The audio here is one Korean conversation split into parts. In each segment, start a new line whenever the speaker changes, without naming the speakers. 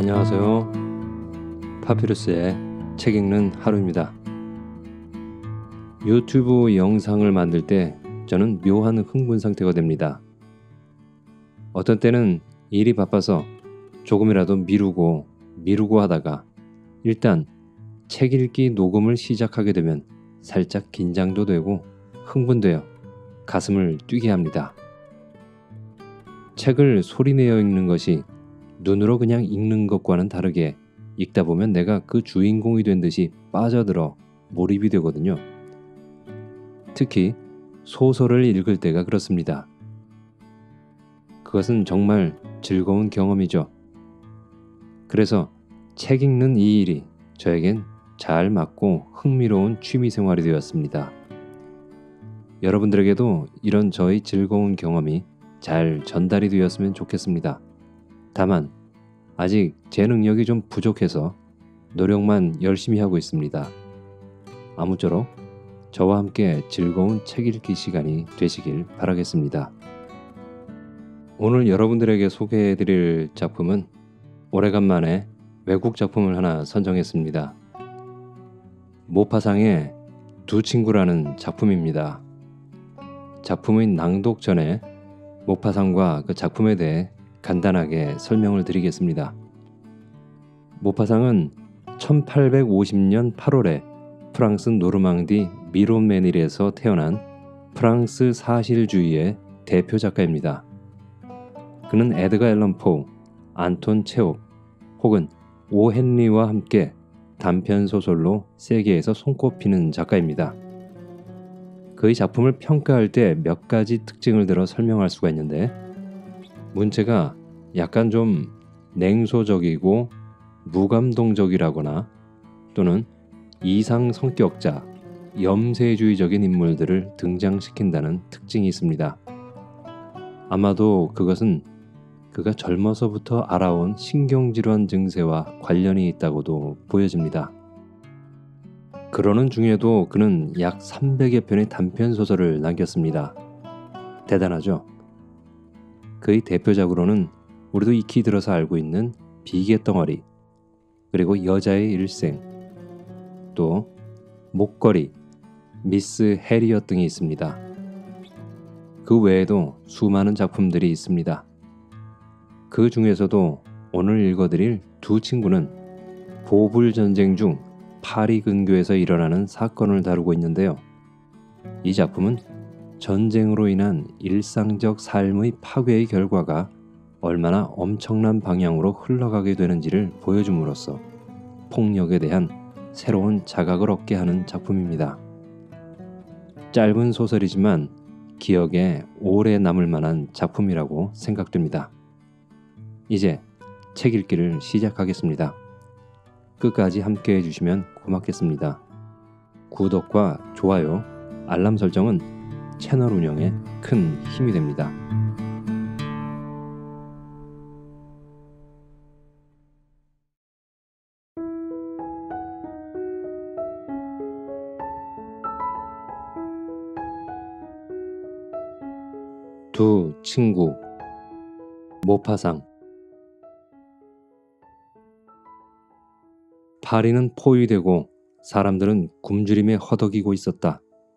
안녕하세요. 파피루스의 책 읽는 하루입니다. 유튜브 영상을 만들 때 저는 묘한 흥분 상태가 됩니다. 어떤 때는 일이 바빠서 조금이라도 미루고 하다가 일단 책 읽기 녹음을 시작하게 되면 살짝 긴장도 되고 흥분되어 가슴을 뛰게 합니다. 책을 소리내어 읽는 것이 눈으로 그냥 읽는 것과는 다르게 읽다 보면 내가 그 주인공이 된 듯이 빠져들어 몰입이 되거든요. 특히 소설을 읽을 때가 그렇습니다. 그것은 정말 즐거운 경험이죠. 그래서 책 읽는 이 일이 저에겐 잘 맞고 흥미로운 취미생활이 되었습니다. 여러분들에게도 이런 저의 즐거운 경험이 잘 전달이 되었으면 좋겠습니다. 다만 아직 제 능력이 좀 부족해서 노력만 열심히 하고 있습니다. 아무쪼록 저와 함께 즐거운 책 읽기 시간이 되시길 바라겠습니다. 오늘 여러분들에게 소개해드릴 작품은 오래간만에 외국 작품을 하나 선정했습니다. 모파상의 두 친구라는 작품입니다. 작품의 낭독 전에 모파상과 그 작품에 대해 간단하게 설명을 드리겠습니다. 모파상은 1850년 8월에 프랑스 노르망디 미론메닐에서 태어난 프랑스 사실주의의 대표 작가입니다. 그는 에드가 앨런 포, 안톤 체홉 혹은 오 헨리와 함께 단편 소설로 세계에서 손꼽히는 작가입니다. 그의 작품을 평가할 때 몇 가지 특징을 들어 설명할 수가 있는데, 문체가 약간 좀 냉소적이고 무감동적이라거나 또는 이상 성격자, 염세주의적인 인물들을 등장시킨다는 특징이 있습니다. 아마도 그것은 그가 젊어서부터 알아온 신경질환 증세와 관련이 있다고도 보여집니다. 그러는 중에도 그는 약 300여 편의 단편소설을 남겼습니다. 대단하죠? 그의 대표작으로는 우리도 익히 들어서 알고 있는 비계덩어리, 그리고 여자의 일생, 또 목걸이, 미스 해리엇 등이 있습니다. 그 외에도 수많은 작품들이 있습니다. 그 중에서도 오늘 읽어드릴 두 친구는 보불전쟁 중 파리 근교에서 일어나는 사건을 다루고 있는데요. 이 작품은 전쟁으로 인한 일상적 삶의 파괴의 결과가 얼마나 엄청난 방향으로 흘러가게 되는지를 보여줌으로써 폭력에 대한 새로운 자각을 얻게 하는 작품입니다. 짧은 소설이지만 기억에 오래 남을 만한 작품이라고 생각됩니다. 이제 책 읽기를 시작하겠습니다. 끝까지 함께 해주시면 고맙겠습니다. 구독과 좋아요, 알람 설정은 채널 운영에 큰 힘이 됩니다. 두 친구, 모파상. 파리는 포위되고 사람들은 굶주림에 허덕이고 있었다.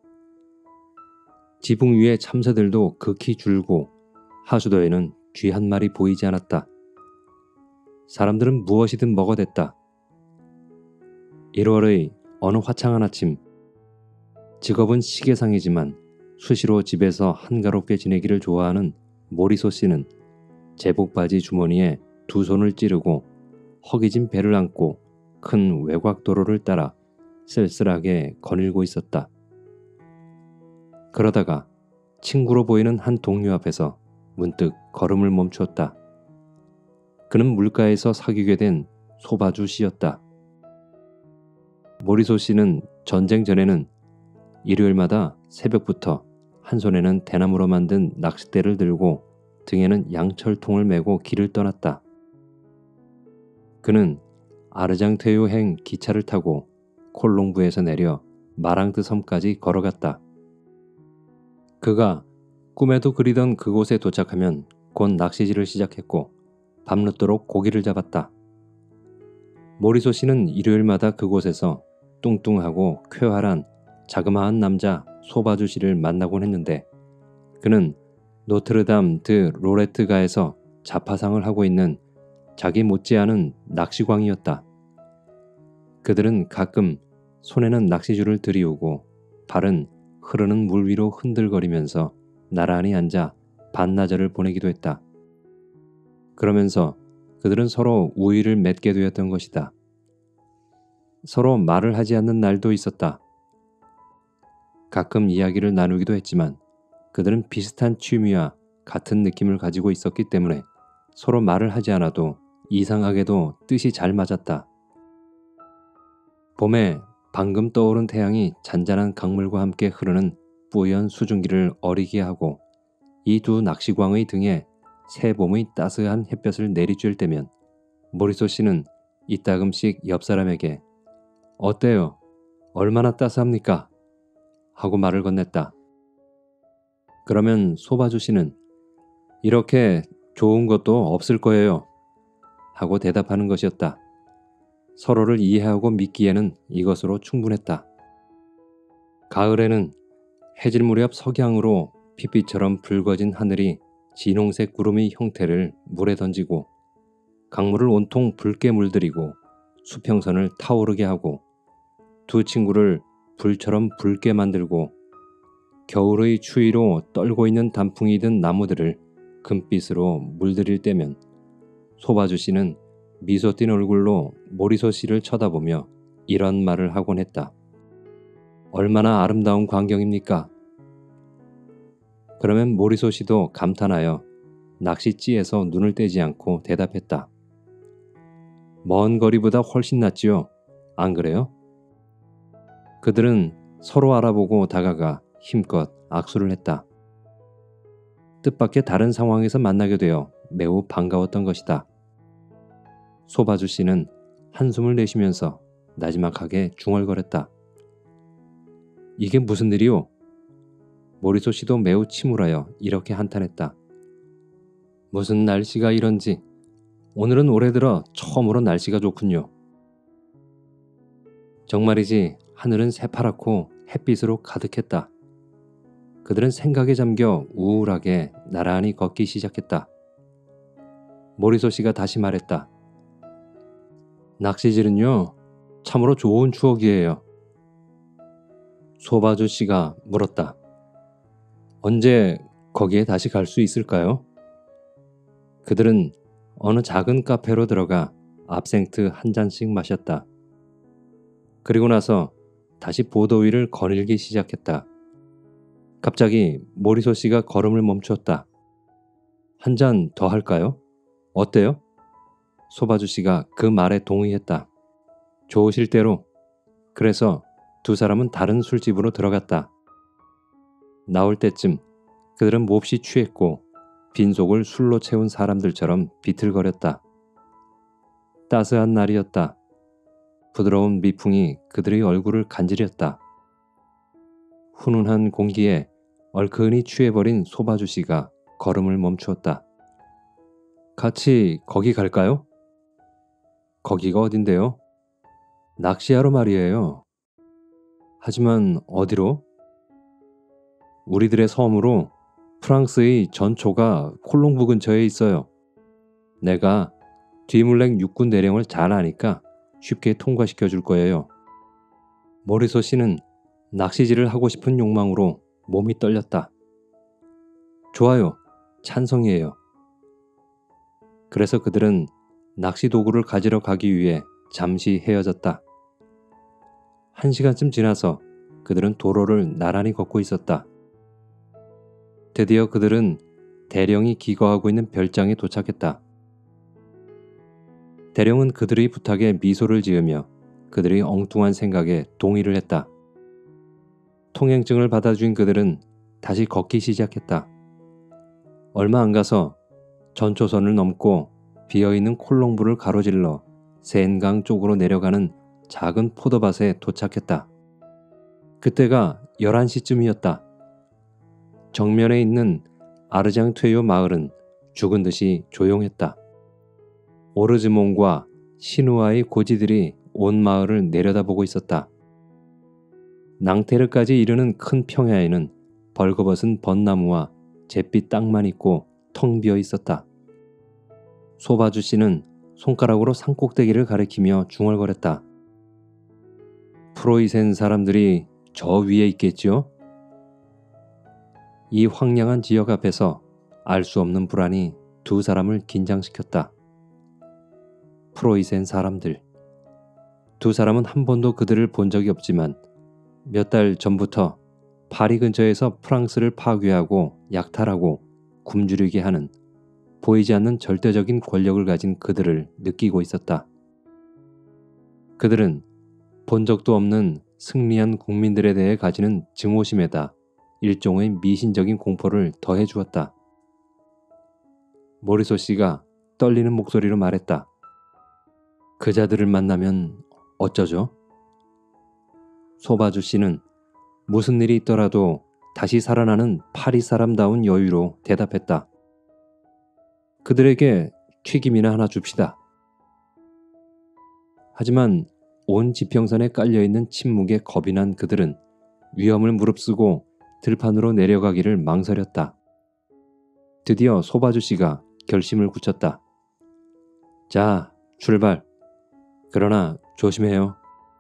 지붕 위의 참새들도 극히 줄고 하수도에는 쥐 한 마리 보이지 않았다. 사람들은 무엇이든 먹어댔다. 1월의 어느 화창한 아침, 직업은 시계상이지만 수시로 집에서 한가롭게 지내기를 좋아하는 모리소 씨는 제복바지 주머니에 두 손을 찌르고 허기진 배를 안고 큰 외곽도로를 따라 쓸쓸하게 거닐고 있었다. 그러다가 친구로 보이는 한 동료 앞에서 문득 걸음을 멈추었다. 그는 물가에서 사귀게 된 소바주 씨였다. 모리소 씨는 전쟁 전에는 일요일마다 새벽부터 한 손에는 대나무로 만든 낚싯대를 들고 등에는 양철통을 메고 길을 떠났다. 그는 아르장테유행 기차를 타고 콜롱부에서 내려 마랑트 섬까지 걸어갔다. 그가 꿈에도 그리던 그곳에 도착하면 곧 낚시질을 시작했고 밤늦도록 고기를 잡았다. 모리소 씨는 일요일마다 그곳에서 뚱뚱하고 쾌활한 자그마한 남자 소바주 씨를 만나곤 했는데 그는 노트르담 드 로레트가에서 자파상을 하고 있는 자기 못지않은 낚시광이었다. 그들은 가끔 손에는 낚시줄을 들이우고 발은 흐르는 물 위로 흔들거리면서 나란히 앉아 반나절을 보내기도 했다. 그러면서 그들은 서로 우위를 맺게 되었던 것이다. 서로 말을 하지 않는 날도 있었다. 가끔 이야기를 나누기도 했지만 그들은 비슷한 취미와 같은 느낌을 가지고 있었기 때문에 서로 말을 하지 않아도 이상하게도 뜻이 잘 맞았다. 봄에 방금 떠오른 태양이 잔잔한 강물과 함께 흐르는 뿌연 수증기를 어리게 하고 이 두 낚시광의 등에 새봄의 따스한 햇볕을 내리쬐을 때면 모리소 씨는 이따금씩 옆 사람에게 어때요? 얼마나 따스합니까? 하고 말을 건넸다. 그러면 소바주 씨는 이렇게 좋은 것도 없을 거예요. 하고 대답하는 것이었다. 서로를 이해하고 믿기에는 이것으로 충분했다. 가을에는 해질 무렵 석양으로 핏빛처럼 붉어진 하늘이 진홍색 구름의 형태를 물에 던지고 강물을 온통 붉게 물들이고 수평선을 타오르게 하고 두 친구를 불처럼 붉게 만들고 겨울의 추위로 떨고 있는 단풍이 든 나무들을 금빛으로 물들일 때면 소바주 씨는 미소 띤 얼굴로 모리소 씨를 쳐다보며 이런 말을 하곤 했다. 얼마나 아름다운 광경입니까? 그러면 모리소 씨도 감탄하여 낚싯지에서 눈을 떼지 않고 대답했다. 먼 거리보다 훨씬 낫지요. 안 그래요? 그들은 서로 알아보고 다가가 힘껏 악수를 했다. 뜻밖의 다른 상황에서 만나게 되어 매우 반가웠던 것이다. 소바주 씨는 한숨을 내쉬면서 나지막하게 중얼거렸다. 이게 무슨 일이오? 모리소 씨도 매우 침울하여 이렇게 한탄했다. 무슨 날씨가 이런지 오늘은 올해 들어 처음으로 날씨가 좋군요. 정말이지 하늘은 새파랗고 햇빛으로 가득했다. 그들은 생각에 잠겨 우울하게 나란히 걷기 시작했다. 모리소 씨가 다시 말했다. 낚시질은요, 참으로 좋은 추억이에요. 소바주 씨가 물었다. 언제 거기에 다시 갈 수 있을까요? 그들은 어느 작은 카페로 들어가 압생트 한 잔씩 마셨다. 그리고 나서 다시 보도 위를 거닐기 시작했다. 갑자기 모리소 씨가 걸음을 멈추었다. 한 잔 더 할까요? 어때요? 소바주 씨가 그 말에 동의했다. 좋으실 대로. 그래서 두 사람은 다른 술집으로 들어갔다. 나올 때쯤 그들은 몹시 취했고 빈속을 술로 채운 사람들처럼 비틀거렸다. 따스한 날이었다. 부드러운 미풍이 그들의 얼굴을 간지렸다. 훈훈한 공기에 얼큰이 취해버린 소바주 씨가 걸음을 멈추었다. 같이 거기 갈까요? 거기가 어딘데요? 낚시하러 말이에요. 하지만 어디로? 우리들의 섬으로. 프랑스의 전초가 콜롱부 근처에 있어요. 내가 뒤물랭 육군 대령을 잘 아니까 쉽게 통과시켜 줄 거예요. 모리소 씨는 낚시질을 하고 싶은 욕망으로 몸이 떨렸다. 좋아요. 찬성이에요. 그래서 그들은 낚시 도구를 가지러 가기 위해 잠시 헤어졌다. 1시간쯤 지나서 그들은 도로를 나란히 걷고 있었다. 드디어 그들은 대령이 기거하고 있는 별장에 도착했다. 대령은 그들의 부탁에 미소를 지으며 그들의 엉뚱한 생각에 동의를 했다. 통행증을 받아준 그들은 다시 걷기 시작했다. 얼마 안 가서 전초선을 넘고 비어있는 콜롱부를 가로질러 센강 쪽으로 내려가는 작은 포도밭에 도착했다. 그때가 11시쯤이었다. 정면에 있는 아르장퇴요 마을은 죽은 듯이 조용했다. 오르즈몽과 신우와의 고지들이 온 마을을 내려다보고 있었다. 낭테르까지 이르는 큰 평야에는 벌거벗은 벚나무와 잿빛 땅만 있고 텅 비어 있었다. 소바주 씨는 손가락으로 산꼭대기를 가리키며 중얼거렸다. 프로이센 사람들이 저 위에 있겠지요? 이 황량한 지역 앞에서 알 수 없는 불안이 두 사람을 긴장시켰다. 프로이센 사람들. 두 사람은 한 번도 그들을 본 적이 없지만 몇 달 전부터 파리 근처에서 프랑스를 파괴하고 약탈하고 굶주리게 하는 보이지 않는 절대적인 권력을 가진 그들을 느끼고 있었다. 그들은 본 적도 없는 승리한 국민들에 대해 가지는 증오심에다 일종의 미신적인 공포를 더해 주었다. 모리소 씨가 떨리는 목소리로 말했다. 그자들을 만나면 어쩌죠? 소바주 씨는 무슨 일이 있더라도 다시 살아나는 파리 사람다운 여유로 대답했다. 그들에게 튀김이나 하나 줍시다. 하지만 온 지평선에 깔려있는 침묵에 겁이 난 그들은 위험을 무릅쓰고 들판으로 내려가기를 망설였다. 드디어 소바주 씨가 결심을 굳혔다. 자, 출발. 그러나 조심해요.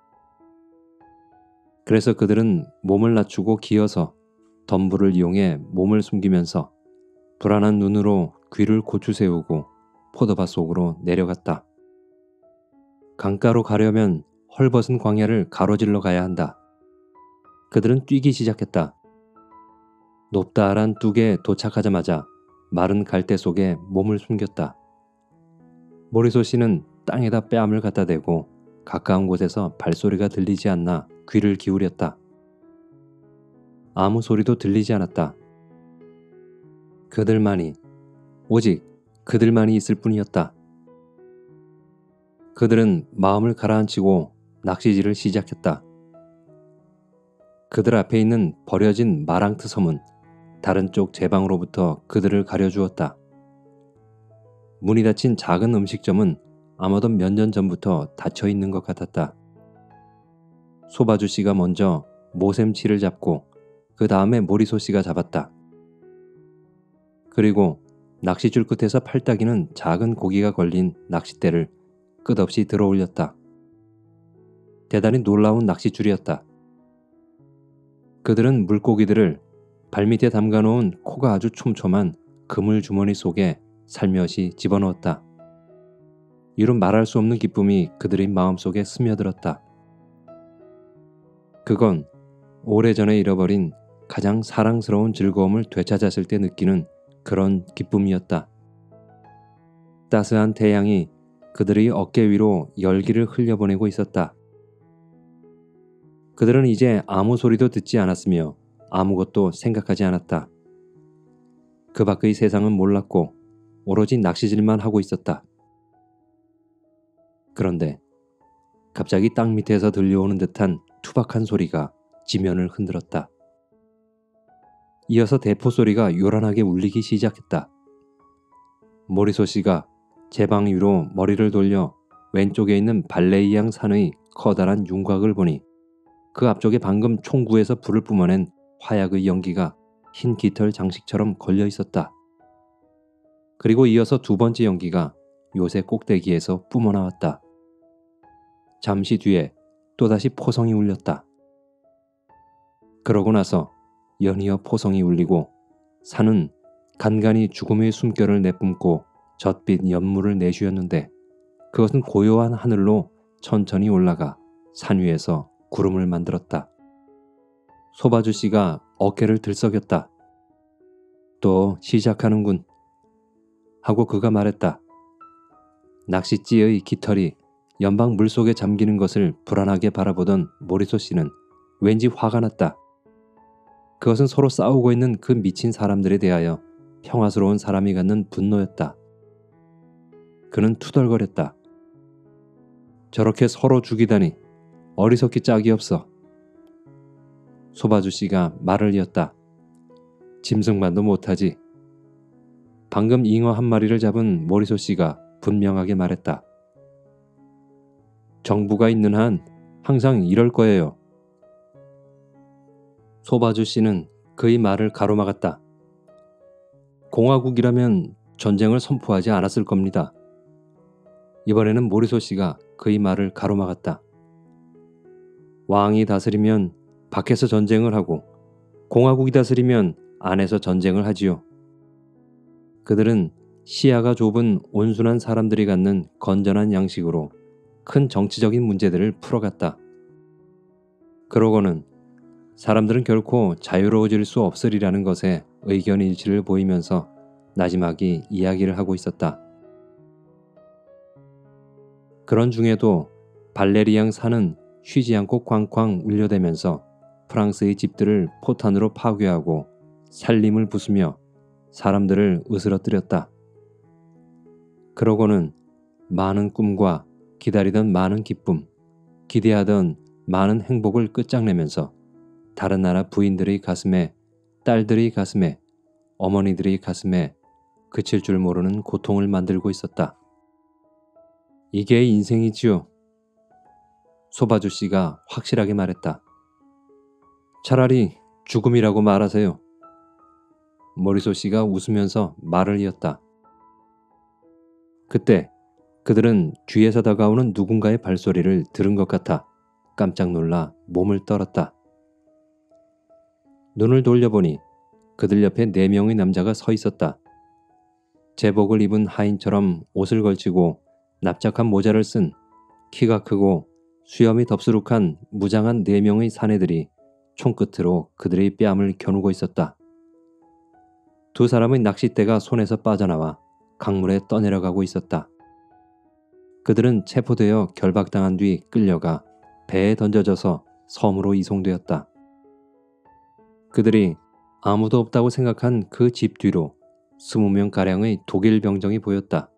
그래서 그들은 몸을 낮추고 기어서 덤불을 이용해 몸을 숨기면서 불안한 눈으로 귀를 고추 세우고 포도밭 속으로 내려갔다. 강가로 가려면 헐벗은 광야를 가로질러 가야 한다. 그들은 뛰기 시작했다. 높다란 뚝에 도착하자마자 마른 갈대 속에 몸을 숨겼다. 모리소 씨는 땅에다 뺨을 갖다 대고 가까운 곳에서 발소리가 들리지 않나 귀를 기울였다. 아무 소리도 들리지 않았다. 그들만이, 오직 그들만이 있을 뿐이었다. 그들은 마음을 가라앉히고 낚시질을 시작했다. 그들 앞에 있는 버려진 마랑트 섬은 다른 쪽 제방으로부터 그들을 가려주었다. 문이 닫힌 작은 음식점은 아마도 몇 년 전부터 닫혀 있는 것 같았다. 소바주 씨가 먼저 모샘치를 잡고 그 다음에 모리소 씨가 잡았다. 그리고 낚시줄 끝에서 팔딱이는 작은 고기가 걸린 낚싯대를 끝없이 들어 올렸다. 대단히 놀라운 낚싯줄이었다. 그들은 물고기들을 발밑에 담가놓은 코가 아주 촘촘한 그물 주머니 속에 살며시 집어넣었다. 이로 말할 수 없는 기쁨이 그들의 마음속에 스며들었다. 그건 오래전에 잃어버린 가장 사랑스러운 즐거움을 되찾았을 때 느끼는 그런 기쁨이었다. 따스한 태양이 그들의 어깨 위로 열기를 흘려보내고 있었다. 그들은 이제 아무 소리도 듣지 않았으며 아무것도 생각하지 않았다. 그 밖의 세상은 몰랐고 오로지 낚시질만 하고 있었다. 그런데 갑자기 땅 밑에서 들려오는 듯한 투박한 소리가 지면을 흔들었다. 이어서 대포 소리가 요란하게 울리기 시작했다. 모리소 씨가 제방 위로 머리를 돌려 왼쪽에 있는 발레이양 산의 커다란 윤곽을 보니 그 앞쪽에 방금 총구에서 불을 뿜어낸 화약의 연기가 흰 깃털 장식처럼 걸려 있었다. 그리고 이어서 두 번째 연기가 요새 꼭대기에서 뿜어나왔다. 잠시 뒤에 또다시 포성이 울렸다. 그러고 나서 연이어 포성이 울리고 산은 간간히 죽음의 숨결을 내뿜고 젖빛 연물을 내쉬었는데 그것은 고요한 하늘로 천천히 올라가 산 위에서 구름을 만들었다. 소바주 씨가 어깨를 들썩였다. 또 시작하는군. 하고 그가 말했다. 낚싯지의 깃털이 연방 물속에 잠기는 것을 불안하게 바라보던 모리소 씨는 왠지 화가 났다. 그것은 서로 싸우고 있는 그 미친 사람들에 대하여 평화스러운 사람이 갖는 분노였다. 그는 투덜거렸다. 저렇게 서로 죽이다니 어리석기 짝이 없어. 소바주 씨가 말을 이었다. 짐승만도 못하지. 방금 잉어 한 마리를 잡은 모리소 씨가 분명하게 말했다. 정부가 있는 한 항상 이럴 거예요. 소바주 씨는 그의 말을 가로막았다. 공화국이라면 전쟁을 선포하지 않았을 겁니다. 이번에는 모리소 씨가 그의 말을 가로막았다. 왕이 다스리면 밖에서 전쟁을 하고 공화국이 다스리면 안에서 전쟁을 하지요. 그들은 시야가 좁은 온순한 사람들이 갖는 건전한 양식으로 큰 정치적인 문제들을 풀어갔다. 그러고는 사람들은 결코 자유로워질 수 없으리라는 것에 의견 일치를 보이면서 나지막이 이야기를 하고 있었다. 그런 중에도 발레리앙 산은 쉬지 않고 쾅쾅 울려대면서 프랑스의 집들을 포탄으로 파괴하고 살림을 부수며 사람들을 으스러뜨렸다. 그러고는 많은 꿈과 기다리던 많은 기쁨, 기대하던 많은 행복을 끝장내면서 다른 나라 부인들의 가슴에, 딸들의 가슴에, 어머니들의 가슴에 그칠 줄 모르는 고통을 만들고 있었다. 이게 인생이지요. 소바주 씨가 확실하게 말했다. 차라리 죽음이라고 말하세요. 모리소 씨가 웃으면서 말을 이었다. 그때 그들은 뒤에서 다가오는 누군가의 발소리를 들은 것 같아 깜짝 놀라 몸을 떨었다. 눈을 돌려보니 그들 옆에 4명의 남자가 서 있었다. 제복을 입은 하인처럼 옷을 걸치고 납작한 모자를 쓴 키가 크고 수염이 덥수룩한 무장한 4명의 사내들이 총끝으로 그들의 뺨을 겨누고 있었다. 2 사람의 낚싯대가 손에서 빠져나와 강물에 떠내려가고 있었다. 그들은 체포되어 결박당한 뒤 끌려가 배에 던져져서 섬으로 이송되었다. 그들이 아무도 없다고 생각한 그 집 뒤로 20명가량의 독일 병정이 보였다.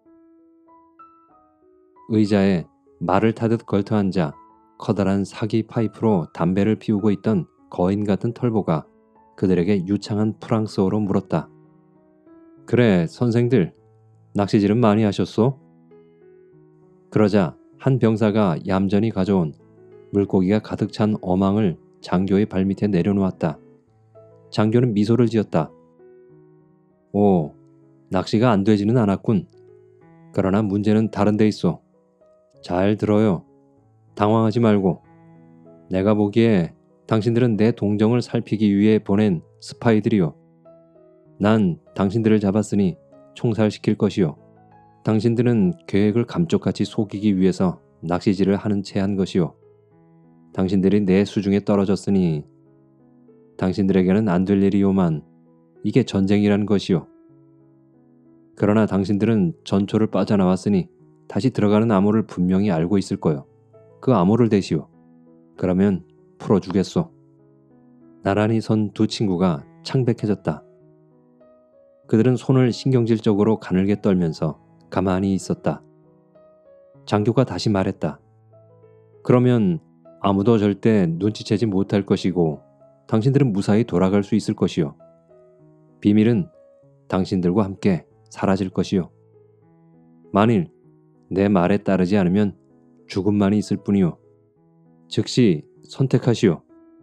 의자에 말을 타듯 걸터앉아 커다란 사기 파이프로 담배를 피우고 있던 거인 같은 털보가 그들에게 유창한 프랑스어로 물었다. 그래, 선생들, 낚시질은 많이 하셨소? 그러자 한 병사가 얌전히 가져온 물고기가 가득 찬 어망을 장교의 발밑에 내려놓았다. 장교는 미소를 지었다. 오, 낚시가 안 되지는 않았군. 그러나 문제는 다른 데 있어. 잘 들어요. 당황하지 말고. 내가 보기에 당신들은 내 동정을 살피기 위해 보낸 스파이들이요. 난 당신들을 잡았으니 총살시킬 것이요. 당신들은 계획을 감쪽같이 속이기 위해서 낚시질을 하는 채 한 것이요. 당신들이 내 수중에 떨어졌으니 당신들에게는 안 될 일이요만 이게 전쟁이란 것이요. 그러나 당신들은 전초를 빠져나왔으니 다시 들어가는 암호를 분명히 알고 있을 거요. 그 암호를 대시오. 그러면 풀어주겠소. 나란히 선 2 친구가 창백해졌다. 그들은 손을 신경질적으로 가늘게 떨면서 가만히 있었다. 장교가 다시 말했다. 그러면 아무도 절대 눈치채지 못할 것이고 당신들은 무사히 돌아갈 수 있을 것이요. 비밀은 당신들과 함께 사라질 것이요. 만일 내 말에 따르지 않으면 죽음만이 있을 뿐이요. 즉시 선택하시오.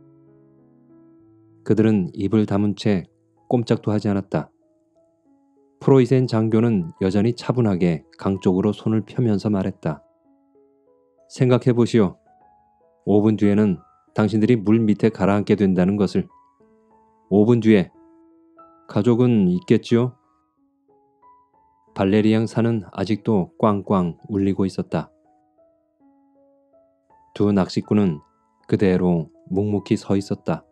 그들은 입을 다문 채 꼼짝도 하지 않았다. 프로이센 장교는 여전히 차분하게 강 쪽으로 손을 펴면서 말했다. 생각해 보시오. 5분 뒤에는 당신들이 물 밑에 가라앉게 된다는 것을. 5분 뒤에 가족은 있겠지요? 발레리앙 산은 아직도 꽝꽝 울리고 있었다. 2 낚시꾼은 그대로 묵묵히 서 있었다.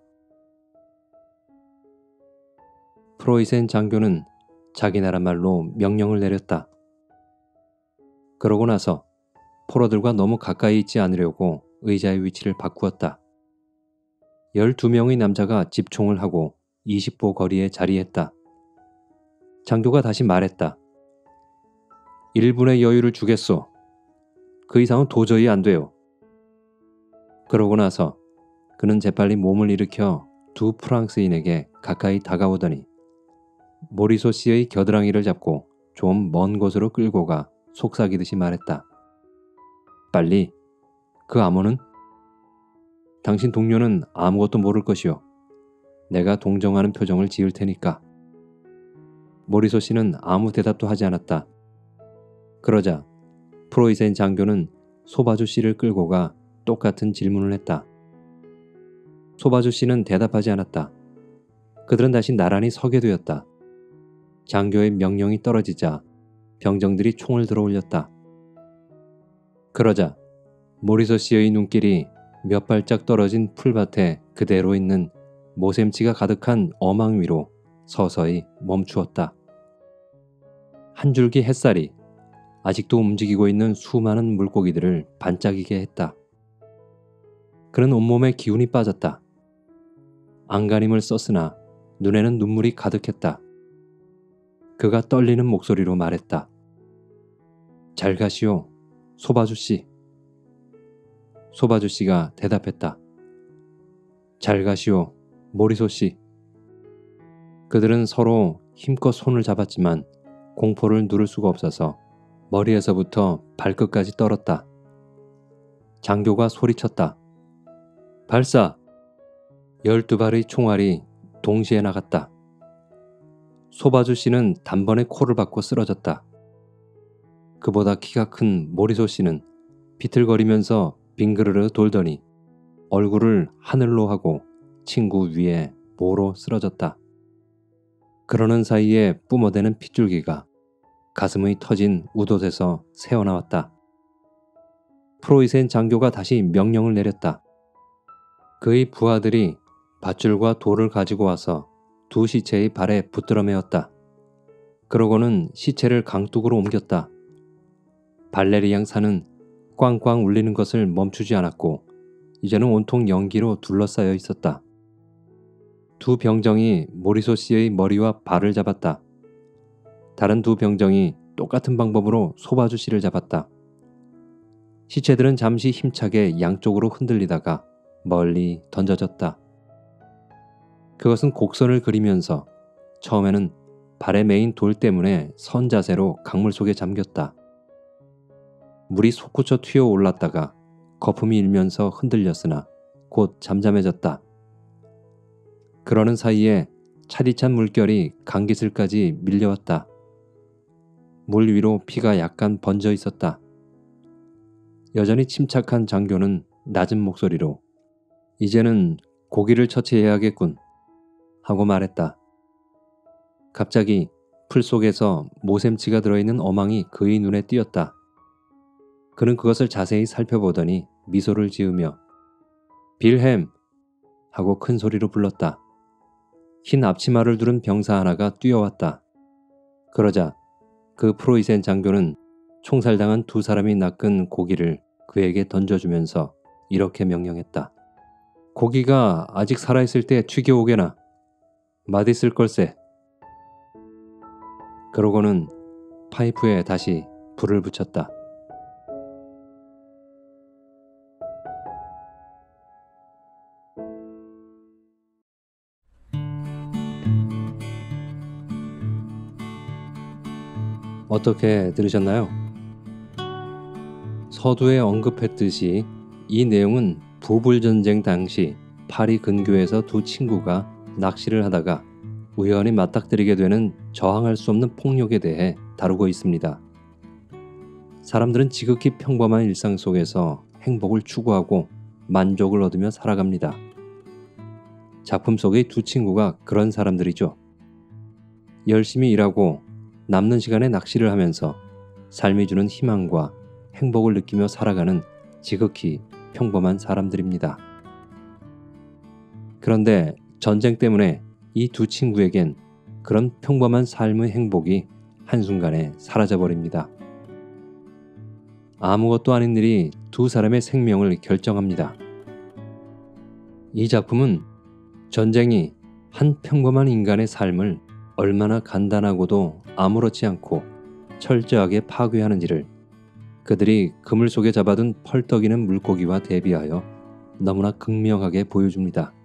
프로이센 장교는 자기 나라 말로 명령을 내렸다. 그러고 나서 포로들과 너무 가까이 있지 않으려고 의자의 위치를 바꾸었다. 12명의 남자가 집총을 하고 20보 거리에 자리했다. 장교가 다시 말했다. 1분의 여유를 주겠소. 그 이상은 도저히 안 돼요. 그러고 나서 그는 재빨리 몸을 일으켜 2 프랑스인에게 가까이 다가오더니 모리소 씨의 겨드랑이를 잡고 좀 먼 곳으로 끌고 가 속삭이듯이 말했다. 빨리 그 암호는? 당신 동료는 아무것도 모를 것이요. 내가 동정하는 표정을 지을 테니까. 모리소 씨는 아무 대답도 하지 않았다. 그러자 프로이센 장교는 소바주 씨를 끌고 가 똑같은 질문을 했다. 소바주 씨는 대답하지 않았다. 그들은 다시 나란히 서게 되었다. 장교의 명령이 떨어지자 병정들이 총을 들어 올렸다. 그러자 모리소 씨의 눈길이 몇 발짝 떨어진 풀밭에 그대로 있는 모샘치가 가득한 어망 위로 서서히 멈추었다. 한 줄기 햇살이 아직도 움직이고 있는 수많은 물고기들을 반짝이게 했다. 그는 온몸에 기운이 빠졌다. 안간힘을 썼으나 눈에는 눈물이 가득했다. 그가 떨리는 목소리로 말했다. 잘 가시오, 소바주 씨. 소바주 씨가 대답했다. 잘 가시오, 모리소 씨. 그들은 서로 힘껏 손을 잡았지만 공포를 누를 수가 없어서 머리에서부터 발끝까지 떨었다. 장교가 소리쳤다. 발사! 12발의 총알이 동시에 나갔다. 소바주 씨는 단번에 코를 박고 쓰러졌다. 그보다 키가 큰 모리소 씨는 비틀거리면서 빙그르르 돌더니 얼굴을 하늘로 하고 친구 위에 모로 쓰러졌다. 그러는 사이에 뿜어대는 핏줄기가 가슴의 터진 우돛에서 새어나왔다. 프로이센 장교가 다시 명령을 내렸다. 그의 부하들이 밧줄과 돌을 가지고 와서 두 시체의 발에 붙들어 매었다. 그러고는 시체를 강둑으로 옮겼다. 발레리앙 산은 꽝꽝 울리는 것을 멈추지 않았고 이제는 온통 연기로 둘러싸여 있었다. 두 병정이 모리소 씨의 머리와 발을 잡았다. 다른 두 병정이 똑같은 방법으로 소바주 씨를 잡았다. 시체들은 잠시 힘차게 양쪽으로 흔들리다가 멀리 던져졌다. 그것은 곡선을 그리면서 처음에는 발에 매인 돌 때문에 선 자세로 강물 속에 잠겼다. 물이 솟구쳐 튀어 올랐다가 거품이 일면서 흔들렸으나 곧 잠잠해졌다. 그러는 사이에 차디찬 물결이 강깃을까지 밀려왔다. 물 위로 피가 약간 번져 있었다. 여전히 침착한 장교는 낮은 목소리로 이제는 고기를 처치해야겠군 하고 말했다. 갑자기 풀 속에서 모샘치가 들어있는 어망이 그의 눈에 띄었다. 그는 그것을 자세히 살펴보더니 미소를 지으며 빌햄! 하고 큰 소리로 불렀다. 흰 앞치마를 두른 병사 하나가 뛰어왔다. 그러자 그 프로이센 장교는 총살당한 두 사람이 낚은 고기를 그에게 던져주면서 이렇게 명령했다. 고기가 아직 살아있을 때 튀겨오게나. 맛있을 걸세. 그러고는 파이프에 다시 불을 붙였다. 어떻게 들으셨나요? 서두에 언급했듯이 이 내용은 부불전쟁 당시 파리 근교에서 두 친구가 낚시를 하다가 우연히 맞닥뜨리게 되는 저항할 수 없는 폭력에 대해 다루고 있습니다. 사람들은 지극히 평범한 일상 속에서 행복을 추구하고 만족을 얻으며 살아갑니다. 작품 속의 두 친구가 그런 사람들이죠. 열심히 일하고 남는 시간에 낚시를 하면서 삶이 주는 희망과 행복을 느끼며 살아가는 지극히 평범한 사람들입니다. 그런데 전쟁 때문에 이 두 친구에겐 그런 평범한 삶의 행복이 한순간에 사라져버립니다. 아무것도 아닌 일이 두 사람의 생명을 결정합니다. 이 작품은 전쟁이 한 평범한 인간의 삶을 얼마나 간단하고도 아무렇지 않고 철저하게 파괴하는지를 그들이 그물 속에 잡아둔 펄떡이는 물고기와 대비하여 너무나 극명하게 보여줍니다.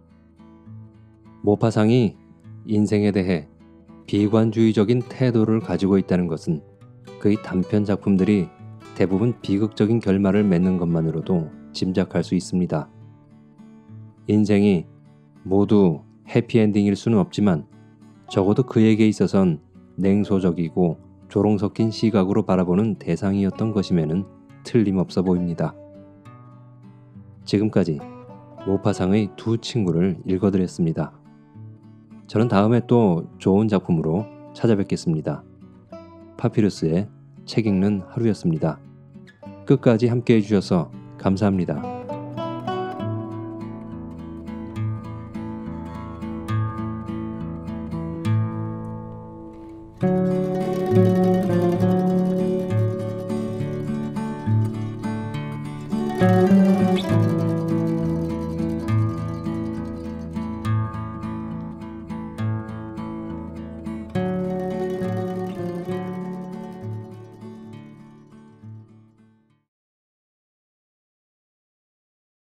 모파상이 인생에 대해 비관주의적인 태도를 가지고 있다는 것은 그의 단편 작품들이 대부분 비극적인 결말을 맺는 것만으로도 짐작할 수 있습니다. 인생이 모두 해피엔딩일 수는 없지만 적어도 그에게 있어선 냉소적이고 조롱 섞인 시각으로 바라보는 대상이었던 것임에는 틀림없어 보입니다. 지금까지 모파상의 두 친구를 읽어드렸습니다. 저는 다음에 또 좋은 작품으로 찾아뵙겠습니다. 파피루스의 책 읽는 하루였습니다. 끝까지 함께 해주셔서 감사합니다.